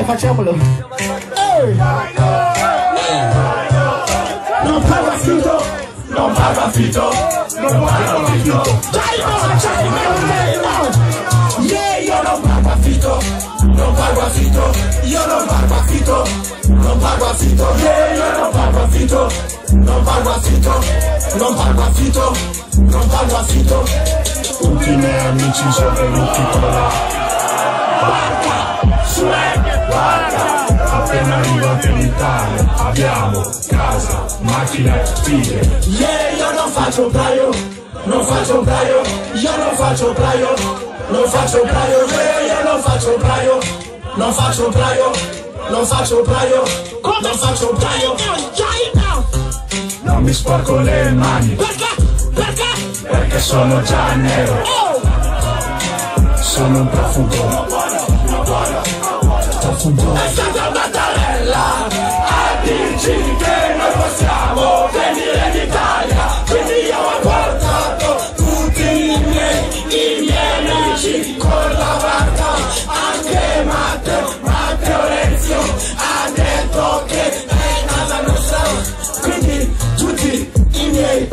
facciamolo. Non pago affitto, non pago affitto, non pago affitto. Dai no, yeah, io non pago affitto, non pago affitto, io non pago affitto, non pago affitto, yeah, io non pago affitto, non pago affitto, non pago affitto, non pago affitto. Tutti i miei amici sono venuti con la barca, swag, barca. Appena arrivati in Italia abbiamo casa, macchina, figlie. Yeah, io non faccio braio, non faccio braio, io non faccio braio, non faccio braio, yeah, io non faccio braio, non faccio braio, non faccio braio, non faccio braio. Non mi sporco le mani. Perché? Perché? Perché sono già nero. Sono un profugo. È stata Mattarella a dirci che noi possiamo venire in Italia. Quindi io ho portato tutti i miei amici con la barca. Anche Matteo Lenzio ha detto che è casa nostra. Quindi tutti i miei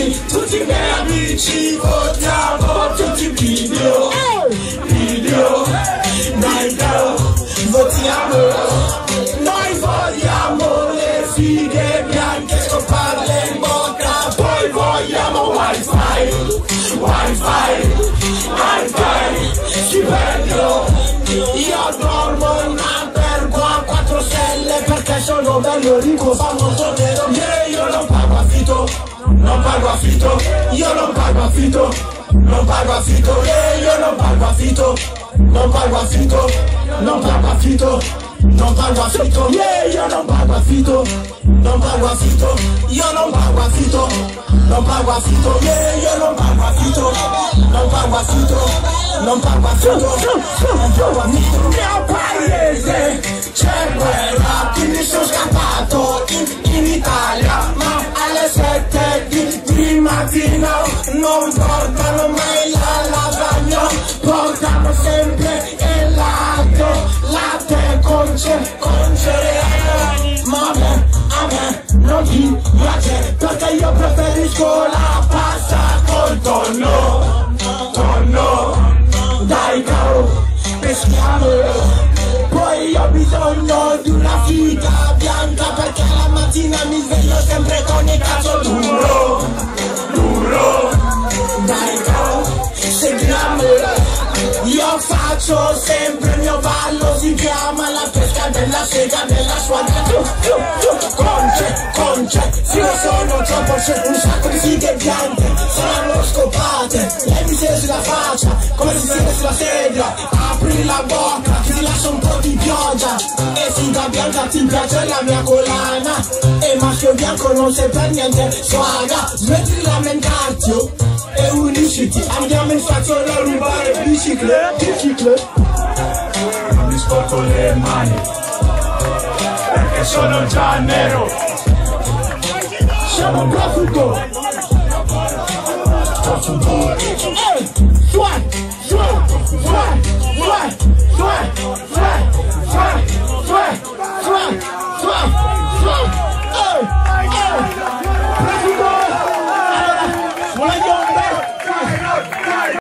amici votiamo tutti i video. Dai girl, votiamo. Noi vogliamo le fighe bianche, scoparle in bocca. Poi vogliamo wifi, stipendio. Io dormo in un albergo a 4 stelle perché sono bello ricco, famoso nero. Yeah, io non pago affitto, non pago affitto, io non pago affitto, non pago affitto, yeah, io non pago affitto, non pago affitto, non pago affitto, non pago affitto, yeah, io non pago affitto, non pago affitto, io non pago affitto, non pago affitto, yeah, io non pago affitto, non pago affitto, non pago affitto, non pago affitto. Nel mio paese c'è guerra, quindi sono scappato in Italia, ma alle 7 di mattina non portano mai la lasagna, portano sempre il latte con cereali. Ma a me non ti piace perché io preferisco la pasta col tonno. Dai caro, peschiamo. Poi ho bisogno di una figa bianca perché la mattina mi sveglio sempre con il caso duro. Dai caro, seguiamo. Io faccio sempre il mio ballo, si chiama la pesca della sega della squadra. Conce, fino sono troppo, c'è un sacco di fighe bianche, saranno scopate. Lei mi siede sulla faccia, come si siede sulla sedia. Apri la bocca, ti lascia un po' di pioggia. E figa bianca ti piace la mia collana. E maschio bianco non sei per niente swaga. Smetti di lamentarti e unisciti, andiamo in stazione a rubare biciclette. Non mi sporco le mani perché sono già nero. Sono un profugo.